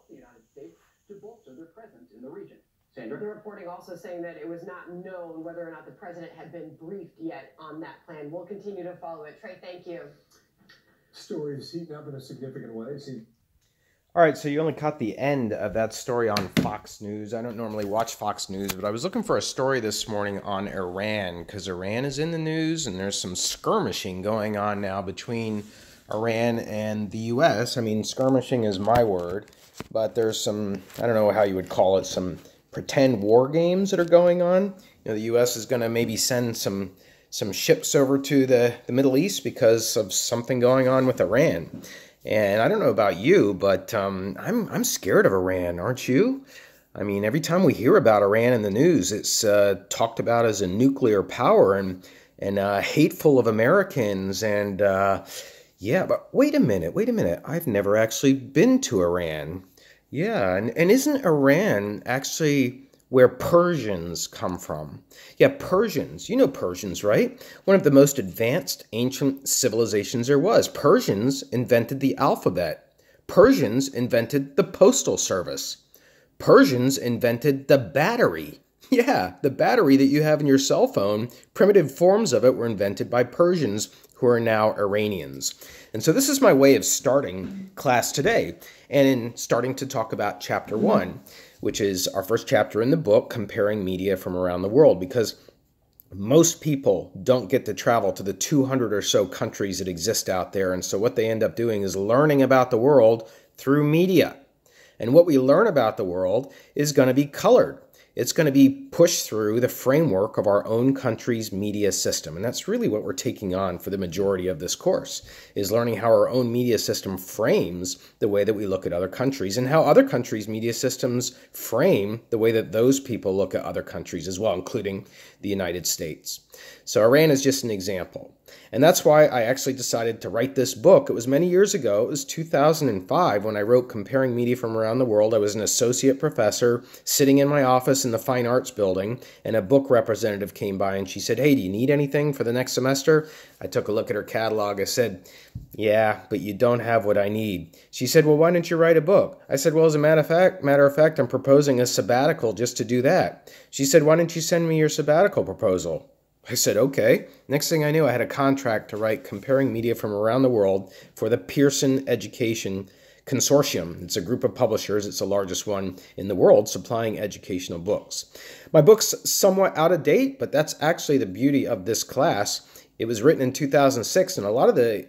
the United States to bolster their presence in the region. Sandra? The reporting also saying that it was not known whether or not the president had been briefed yet on that plan. We'll continue to follow it. Trey, thank you. Story is heating up in a significant way. All right, so you only caught the end of that story on Fox News. I don't normally watch Fox News, but I was looking for a story this morning on Iran because Iran is in the news and there's some skirmishing going on now between Iran and the U.S. I mean, skirmishing is my word, but there's some, I don't know how you would call it, some pretend war games that are going on. You know, the U.S. is going to maybe send some ships over to the Middle East because of something going on with Iran. And I don't know about you, but I'm scared of Iran, aren't you? I mean, every time we hear about Iran in the news, it's talked about as a nuclear power and hateful of Americans. And yeah, but wait a minute. I've never actually been to Iran. Yeah, and isn't Iran actually where Persians come from? Yeah, Persians. You know Persians, right? One of the most advanced ancient civilizations there was. Persians invented the alphabet. Persians invented the postal service. Persians invented the battery. Yeah, the battery that you have in your cell phone, primitive forms of it were invented by Persians who are now Iranians. And so this is my way of starting class today and in starting to talk about chapter 1, which is our first chapter in the book, Comparing Media from Around the World, because most people don't get to travel to the 200 or so countries that exist out there. And so what they end up doing is learning about the world through media. And what we learn about the world is going to be colored. It's going to be pushed through the framework of our own country's media system. And that's really what we're taking on for the majority of this course, is learning how our own media system frames the way that we look at other countries and how other countries' media systems frame the way that those people look at other countries as well, including the United States. So Iran is just an example. And that's why I actually decided to write this book. It was many years ago. It was 2005 when I wrote Comparing Media from Around the World. I was an associate professor sitting in my office in the Fine Arts Building, and a book representative came by and she said, "Hey, do you need anything for the next semester?" I took a look at her catalog. I said, "Yeah, but you don't have what I need." She said, "Well, why don't you write a book?" I said, "Well, as a matter of fact, I'm proposing a sabbatical just to do that." She said, "Why don't you send me your sabbatical proposal?" I said, okay. Next thing I knew, I had a contract to write Comparing Media from Around the World for the Pearson Education Consortium. It's a group of publishers. It's the largest one in the world supplying educational books. My book's somewhat out of date, but that's actually the beauty of this class. It was written in 2006, and a lot of the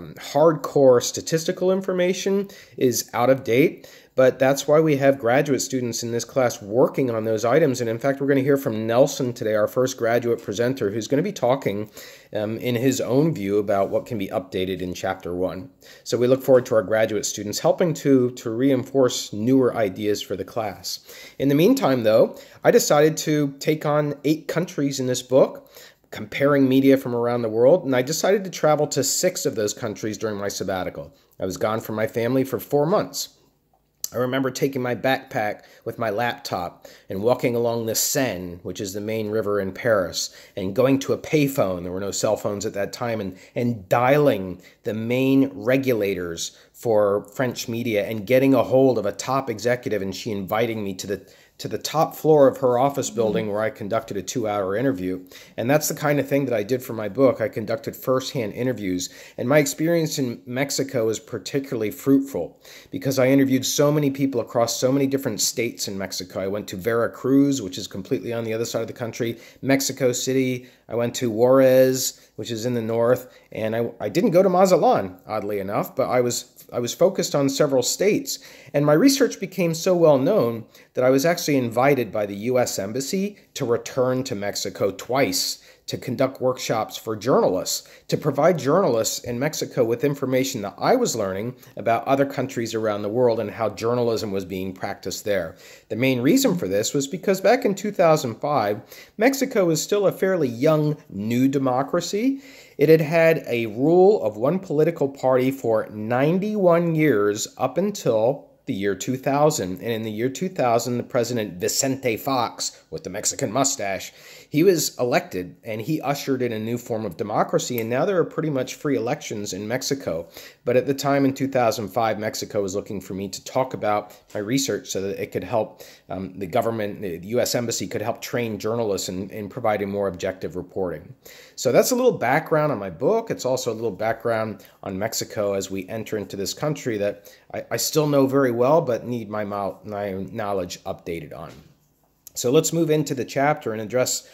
hardcore statistical information is out of date. But that's why we have graduate students in this class working on those items. And in fact, we're going to hear from Nelson today, our first graduate presenter, who's going to be talking in his own view about what can be updated in Chapter 1. So we look forward to our graduate students helping to reinforce newer ideas for the class. In the meantime, though, I decided to take on 8 countries in this book, Comparing Media from Around the World, and I decided to travel to 6 of those countries during my sabbatical. I was gone from my family for 4 months. I remember taking my backpack with my laptop and walking along the Seine, which is the main river in Paris, and going to a payphone, there were no cell phones at that time, and dialing the main regulators for French media and getting a hold of a top executive, and she inviting me to the top floor of her office building where I conducted a 2-hour interview. And that's the kind of thing that I did for my book. I conducted firsthand interviews. And my experience in Mexico is particularly fruitful because I interviewed so many people across so many different states in Mexico. I went to Veracruz, which is completely on the other side of the country, Mexico City. I went to Juarez, which is in the north. And I didn't go to Mazatlan, oddly enough, but I was focused on several states. And my research became so well known that I was actually invited by the U.S. Embassy to return to Mexico twice to conduct workshops for journalists, to provide journalists in Mexico with information that I was learning about other countries around the world and how journalism was being practiced there. The main reason for this was because back in 2005, Mexico was still a fairly young, new democracy. It had had a rule of one political party for 91 years up until the year 2000. And in the year 2000, the president Vicente Fox, with the Mexican mustache, he was elected and he ushered in a new form of democracy. And now there are pretty much free elections in Mexico. But at the time in 2005, Mexico was looking for me to talk about my research so that it could help the government, the U.S. Embassy could help train journalists in providing more objective reporting. So that's a little background on my book. It's also a little background on Mexico as we enter into this country that I still know very well, but need my knowledge updated on. So let's move into the chapter and address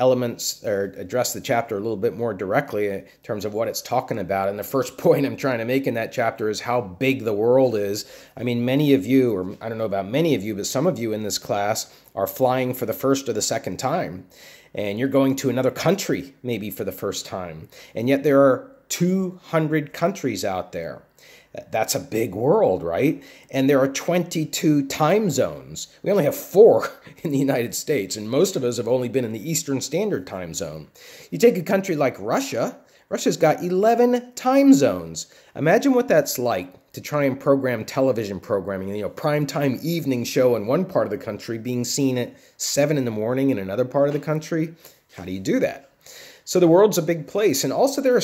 the chapter a little bit more directly in terms of what it's talking about. And the first point I'm trying to make in that chapter is how big the world is. I mean, many of you, or I don't know about many of you, but some of you in this class are flying for the first or the second time. And you're going to another country maybe for the first time. And yet there are 200 countries out there. That's a big world, right? And there are 22 time zones. We only have 4 in the United States, and most of us have only been in the Eastern Standard Time Zone. You take a country like Russia, Russia's got 11 time zones. Imagine what that's like to try and program television programming, primetime evening show in one part of the country being seen at 7 in the morning in another part of the country. How do you do that? So the world's a big place, and also there are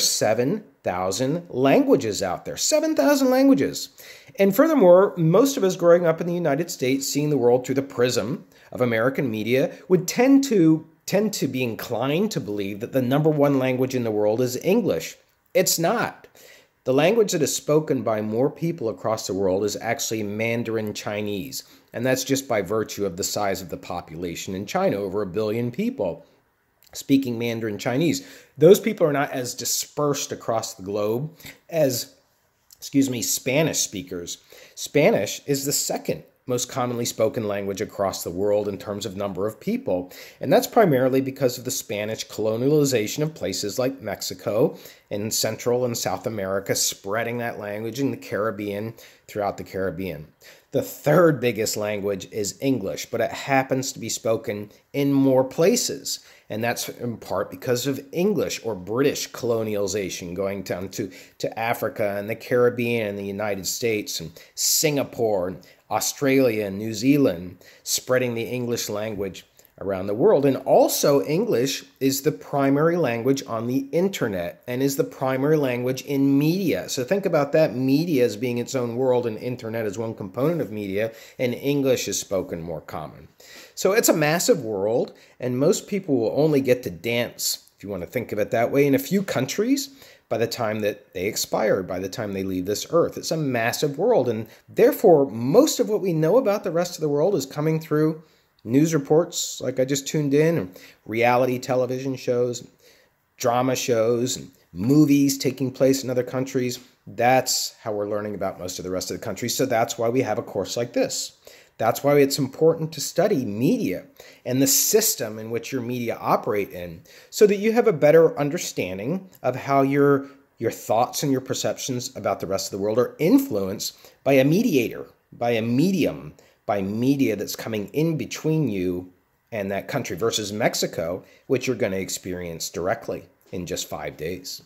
7,000 languages out there, 7,000 languages. And furthermore, most of us growing up in the United States, seeing the world through the prism of American media, would tend to be inclined to believe that the number one language in the world is English. It's not. The language that is spoken by more people across the world is actually Mandarin Chinese, and that's just by virtue of the size of the population in China, over 1 billion people speaking Mandarin Chinese. Those people are not as dispersed across the globe as, Spanish speakers. Spanish is the second most commonly spoken language across the world in terms of number of people. And that's primarily because of the Spanish colonialization of places like Mexico and Central and South America, spreading that language in the Caribbean, throughout the Caribbean. The third biggest language is English, but it happens to be spoken in more places. And that's in part because of English or British colonialization going down to Africa and the Caribbean and the United States and Singapore and Australia and New Zealand, spreading the English language around the world. And also English is the primary language on the internet and is the primary language in media. So think about that, media as being its own world and internet as one component of media, and English is spoken more common. So it's a massive world, and most people will only get to dance, if you want to think of it that way, in a few countries by the time that they expire, by the time they leave this earth. It's a massive world, and therefore most of what we know about the rest of the world is coming through news reports, like I just tuned in, and reality television shows, drama shows, and movies taking place in other countries. That's how we're learning about most of the rest of the country. So that's why we have a course like this. That's why it's important to study media and the system in which your media operate in, so that you have a better understanding of how your thoughts and your perceptions about the rest of the world are influenced by a mediator, by a medium, by media that's coming in between you and that country, versus Mexico, which you're going to experience directly in just 5 days.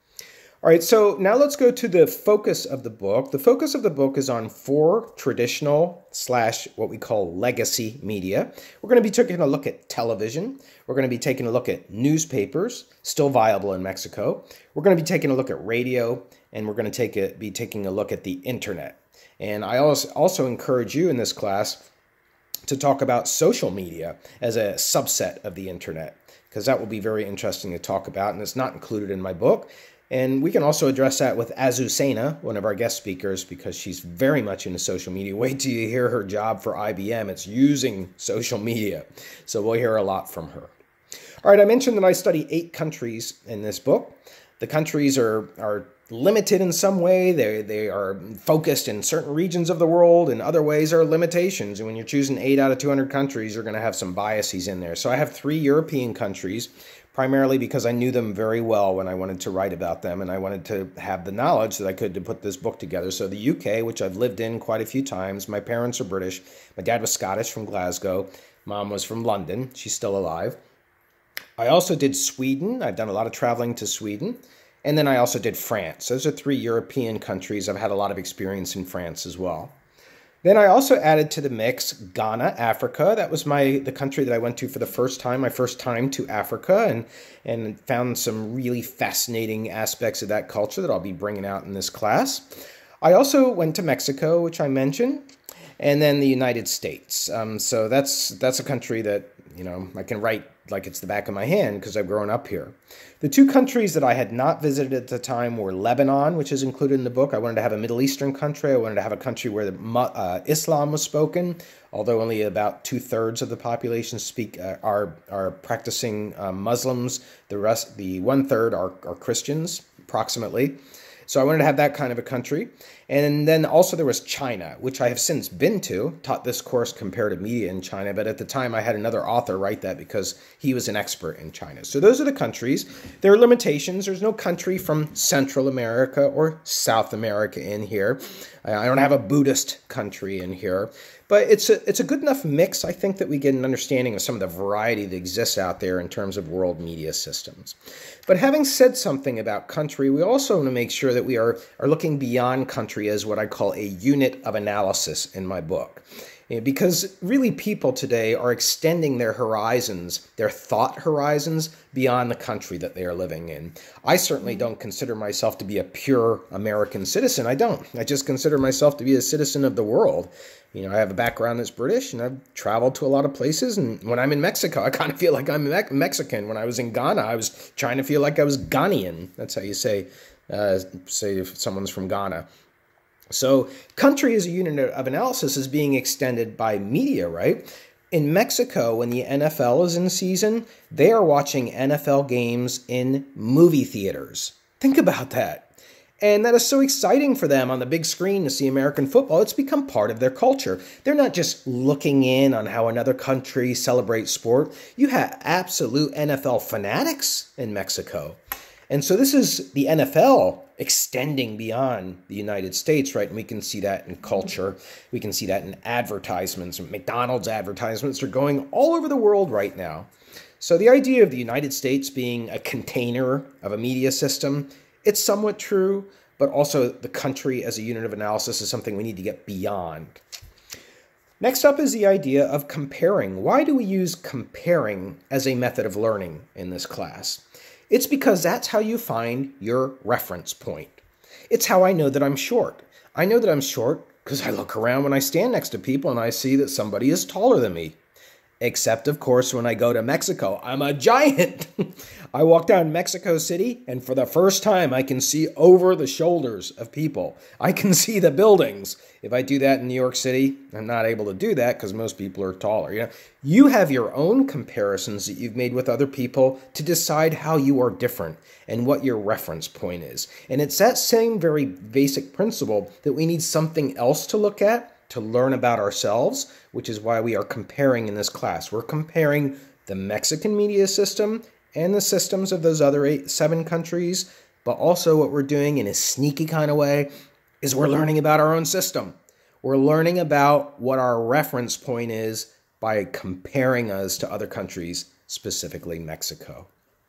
All right, so now let's go to the focus of the book. The focus of the book is on 4 traditional / what we call legacy media. We're going to be taking a look at television. We're going to be taking a look at newspapers, still viable in Mexico. We're going to be taking a look at radio, and we're going to be taking a look at the internet. And I also encourage you in this class to talk about social media as a subset of the internet, because that will be very interesting to talk about, and it's not included in my book. And we can also address that with Azucena, one of our guest speakers, because she's very much into social media. Wait till you hear her job for IBM. It's using social media. So we'll hear a lot from her. All right, I mentioned that I study 8 countries in this book. The countries are limited in some way. They are focused in certain regions of the world. In other ways, there are limitations. And when you're choosing 8 out of 200 countries, you're going to have some biases in there. So I have 3 European countries, primarily because I knew them very well when I wanted to write about them, and I wanted to have the knowledge that I could to put this book together. So the UK, which I've lived in quite a few times. My parents are British. My dad was Scottish, from Glasgow. Mom was from London. She's still alive. I also did Sweden. I've done a lot of traveling to Sweden. And then I also did France. Those are 3 European countries. I've had a lot of experience in France as well. Then I also added to the mix Ghana, Africa. That was the country that I went to for the first time, my first time to Africa, and found some really fascinating aspects of that culture that I'll be bringing out in this class. I also went to Mexico, which I mentioned, and then the United States. So that's a country that, I can write like it's the back of my hand because I've grown up here. The two countries that I had not visited at the time were Lebanon, which is included in the book. I wanted to have a Middle Eastern country. I wanted to have a country where Islam was spoken, although only about 2/3 of the population are practicing Muslims. The 1/3 are Christians, approximately. So I wanted to have that kind of a country. And then also there was China, which I have since been to, taught this course, Comparative Media in China. But at the time I had another author write that because he was an expert in China. So those are the countries. There are limitations. There's no country from Central America or South America in here. I don't have a Buddhist country in here. But it's a good enough mix, I think, that we get an understanding of some of the variety that exists out there in terms of world media systems. But having said something about country, we also want to make sure that we are looking beyond country as what I call a unit of analysis in my book. Because really people today are extending their horizons, their thought horizons, beyond the country that they are living in. I certainly don't consider myself to be a pure American citizen. I don't. I just consider myself to be a citizen of the world. I have a background that's British, and I've traveled to a lot of places. And when I'm in Mexico, I kind of feel like I'm Mexican. When I was in Ghana, I was trying to feel like I was Ghanaian. That's how you say if someone's from Ghana. So country as a unit of analysis is being extended by media, right? In Mexico, when the NFL is in season, they are watching NFL games in movie theaters. Think about that. And that is so exciting for them on the big screen to see American football. It's become part of their culture. They're not just looking in on how another country celebrates sport. You have absolute NFL fanatics in Mexico. And so this is the NFL extending beyond the United States, right? And we can see that in culture. We can see that in advertisements. McDonald's advertisements are going all over the world right now. So the idea of the United States being a container of a media system, it's somewhat true, but also the country as a unit of analysis is something we need to get beyond. Next up is the idea of comparing. Why do we use comparing as a method of learning in this class? It's because that's how you find your reference point. It's how I know that I'm short. I know that I'm short because I look around when I stand next to people and I see that somebody is taller than me. Except, of course, when I go to Mexico, I'm a giant. I walk down Mexico City, and for the first time, I can see over the shoulders of people. I can see the buildings. If I do that in New York City, I'm not able to do that because most people are taller. You have your own comparisons that you've made with other people to decide how you are different and what your reference point is. And it's that same very basic principle that we need something else to look at to learn about ourselves, which is why we are comparing in this class. We're comparing the Mexican media system and the systems of those other 7 countries, but also what we're doing in a sneaky kind of way is we're learning about our own system. We're learning about what our reference point is by comparing us to other countries, specifically Mexico.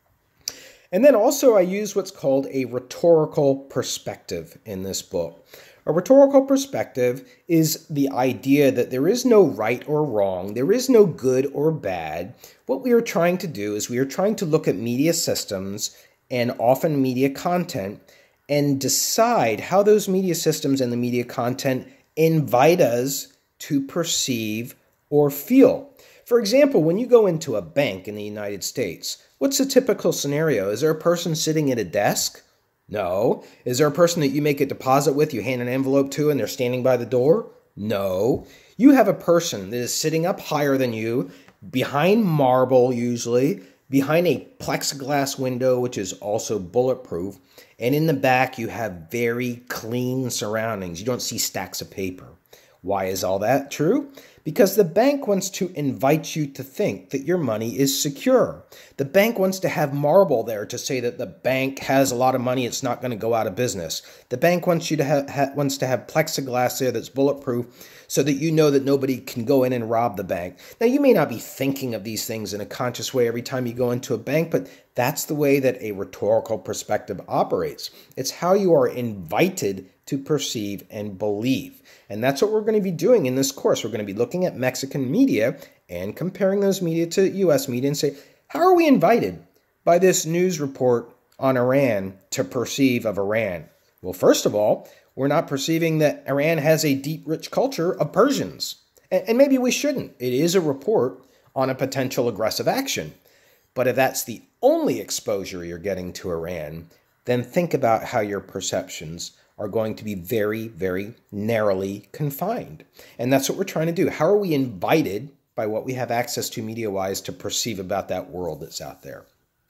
And then also I use what's called a rhetorical perspective in this book. A rhetorical perspective is the idea that there is no right or wrong, there is no good or bad. What we are trying to do is we are trying to look at media systems and often media content and decide how those media systems and the media content invite us to perceive or feel. For example, when you go into a bank in the United States, what's the typical scenario? Is there a person sitting at a desk? No. Is there a person that you make a deposit with, you hand an envelope to, and they're standing by the door? No. You have a person that is sitting up higher than you, behind marble usually, behind a plexiglass window, which is also bulletproof, and in the back you have very clean surroundings. You don't see stacks of paper. Why is all that true? Because the bank wants to invite you to think that your money is secure. The bank wants to have marble there to say that the bank has a lot of money, it's not going to go out of business. The bank wants you to wants to have plexiglass there that's bulletproof so that you know that nobody can go in and rob the bank. Now, you may not be thinking of these things in a conscious way every time you go into a bank, but that's the way that a rhetorical perspective operates. It's how you are invited to perceive and believe. And that's what we're going to be doing in this course. We're going to be looking at Mexican media and comparing those media to U.S. media and say, how are we invited by this news report on Iran to perceive of Iran? Well, first of all, we're not perceiving that Iran has a deep, rich culture of Persians. And maybe we shouldn't. It is a report on a potential aggressive action. But if that's the only exposure you're getting to Iran, then think about how your perceptions are going to be very, very narrowly confined. And that's what we're trying to do. How are we invited by what we have access to media-wise to perceive about that world that's out there?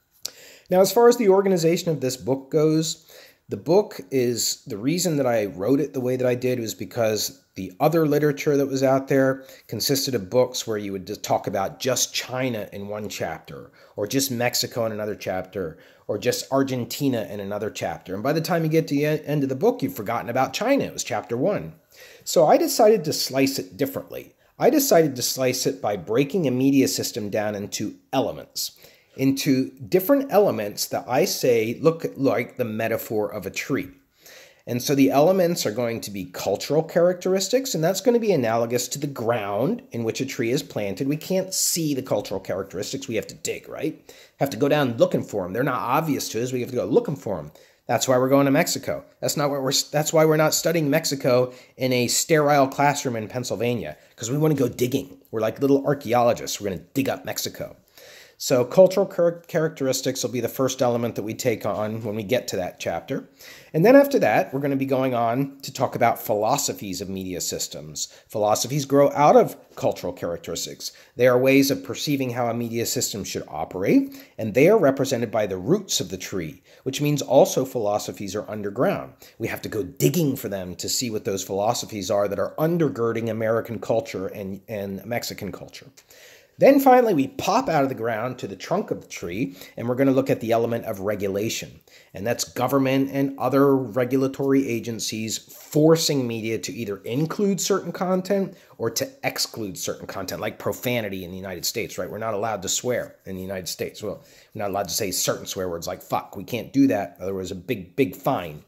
Now, as far as the organization of this book goes, the book is, the reason that I wrote it the way that I did was because the other literature that was out there consisted of books where you would just talk about just China in one chapter, or just Mexico in another chapter, or just Argentina in another chapter. And by the time you get to the end of the book, you've forgotten about China. It was chapter 1. So I decided to slice it differently. I decided to slice it by breaking a media system down into elements, into different elements that I say look like the metaphor of a tree. And so the elements are going to be cultural characteristics, and that's going to be analogous to the ground in which a tree is planted. We can't see the cultural characteristics. We have to dig, right? Have to go down looking for them. They're not obvious to us. We have to go looking for them. That's why we're going to Mexico. That's why we're not studying Mexico in a sterile classroom in Pennsylvania, because we want to go digging. We're like little archaeologists. We're going to dig up Mexico. So cultural characteristics will be the first element that we take on when we get to that chapter. And then after that, we're going to be going on to talk about philosophies of media systems. Philosophies grow out of cultural characteristics. They are ways of perceiving how a media system should operate, and they are represented by the roots of the tree, which means also philosophies are underground. We have to go digging for them to see what those philosophies are that are undergirding American culture and Mexican culture. Then finally, we pop out of the ground to the trunk of the tree, and we're going to look at the element of regulation. And that's government and other regulatory agencies forcing media to either include certain content or to exclude certain content, like profanity in the United States, right? We're not allowed to swear in the United States. Well, we're not allowed to say certain swear words like fuck. We can't do that. Otherwise, a big, big fine.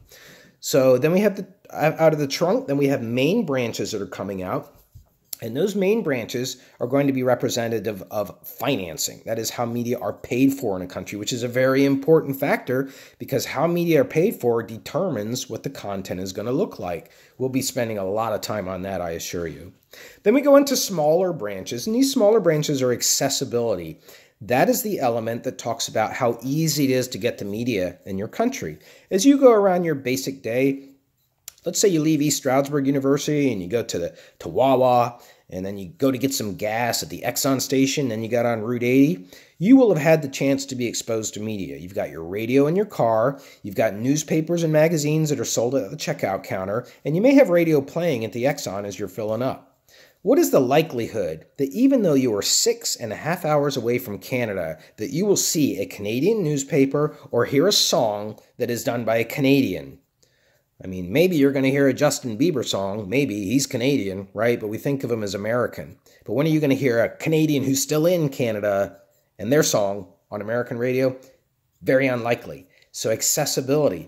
So then we have out of the trunk, then we have main branches that are coming out. And those main branches are going to be representative of financing. That is how media are paid for in a country, which is a very important factor because how media are paid for determines what the content is going to look like. We'll be spending a lot of time on that, I assure you. Then we go into smaller branches, and these smaller branches are accessibility. That is the element that talks about how easy it is to get to media in your country. As you go around your basic day, let's say you leave East Stroudsburg University and you go to Wawa, and then you go to get some gas at the Exxon station, then you got on Route 80. You will have had the chance to be exposed to media. You've got your radio in your car, you've got newspapers and magazines that are sold at the checkout counter, and you may have radio playing at the Exxon as you're filling up. What is the likelihood that even though you are 6.5 hours away from Canada, that you will see a Canadian newspaper or hear a song that is done by a Canadian? I mean, maybe you're going to hear a Justin Bieber song. Maybe. He's Canadian, right? But we think of him as American. But when are you going to hear a Canadian who's still in Canada and their song on American radio? Very unlikely. So accessibility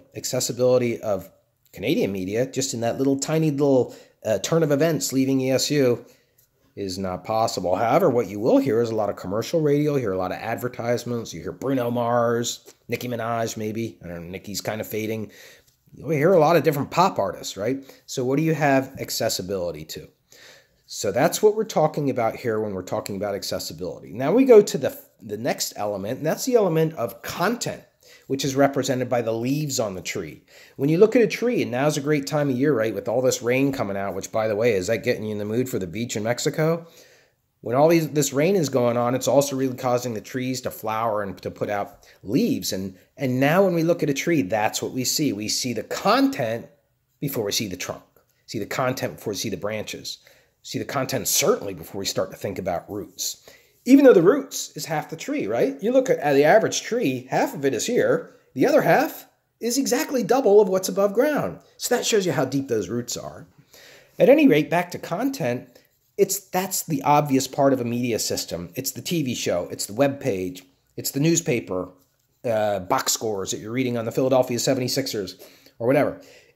of Canadian media, just in that tiny little turn of events leaving ESU, is not possible. However, what you will hear is a lot of commercial radio. You hear a lot of advertisements. You hear Bruno Mars, Nicki Minaj maybe. I don't know, Nicki's kind of fading. We hear a lot of different pop artists, right? So what do you have accessibility to? So that's what we're talking about here when we're talking about accessibility. Now we go to the next element, and that's the element of content, which is represented by the leaves on the tree. When you look at a tree, and now's a great time of year, right, with all this rain coming out, which, by the way, is that getting you in the mood for the beach in Mexico? When all this rain is going on, it's also really causing the trees to flower and to put out leaves. And now when we look at a tree, that's what we see. We see the content before we see the trunk. See the content before we see the branches. See the content certainly before we start to think about roots. Even though the roots is half the tree, right? You look at the average tree, half of it is here. The other half is exactly double of what's above ground. So that shows you how deep those roots are. At any rate, back to content, that's the obvious part of a media system. It's the TV show, it's the web page, it's the newspaper box scores that you're reading on the Philadelphia 76ers or whatever.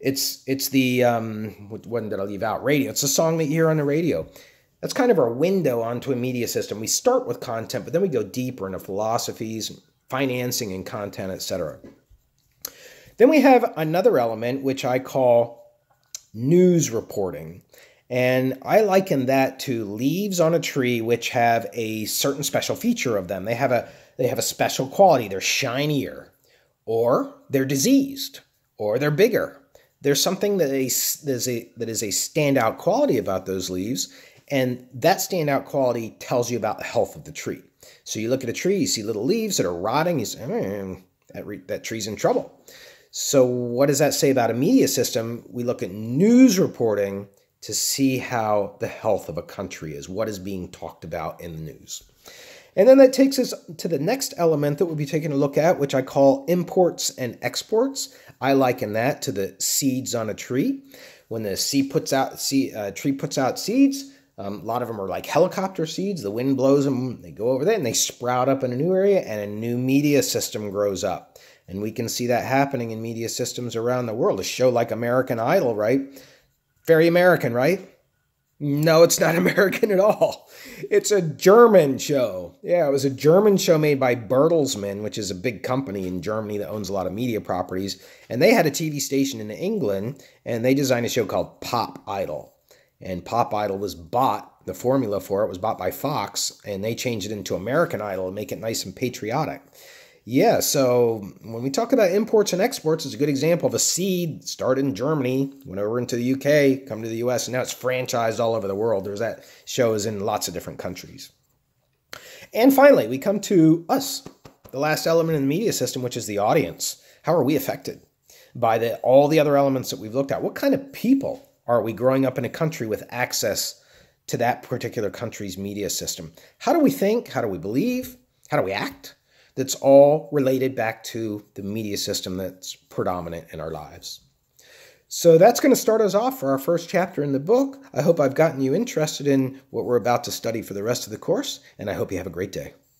It's the, what one did I leave out? Radio. It's a song that you hear on the radio. That's kind of our window onto a media system. We start with content, but then we go deeper into philosophies, financing and content, etc. Then we have another element, which I call news reporting. And I liken that to leaves on a tree, which have a certain special feature of them. They have a special quality. They're shinier, or they're diseased, or they're bigger. There's something that is a standout quality about those leaves, and that standout quality tells you about the health of the tree. So you look at a tree, you see little leaves that are rotting, you say, that tree's in trouble. So what does that say about a media system? We look at news reporting to see how the health of a country is, what is being talked about in the news. And then that takes us to the next element that we'll be taking a look at, which I call imports and exports. I liken that to the seeds on a tree. When the tree puts out seeds, a lot of them are like helicopter seeds. The wind blows them, they go over there, and they sprout up in a new area, and a new media system grows up. And we can see that happening in media systems around the world. A show like American Idol, right? Very American, right? No, it's not American at all. It's a German show. Yeah, it was a German show made by Bertelsmann, which is a big company in Germany that owns a lot of media properties. And they had a TV station in England, and they designed a show called Pop Idol. And Pop Idol was bought, the formula for it was bought by Fox, and they changed it into American Idol to make it nice and patriotic. Yeah, so when we talk about imports and exports, it's a good example of a seed started in Germany, went over into the UK, come to the US, and now it's franchised all over the world. There's that shows in lots of different countries. And finally, we come to us, the last element in the media system, which is the audience. How are we affected by all the other elements that we've looked at? What kind of people are we growing up in a country with access to that particular country's media system? How do we think? How do we believe? How do we act? That's all related back to the media system that's predominant in our lives. So that's going to start us off for our first chapter in the book. I hope I've gotten you interested in what we're about to study for the rest of the course, and I hope you have a great day.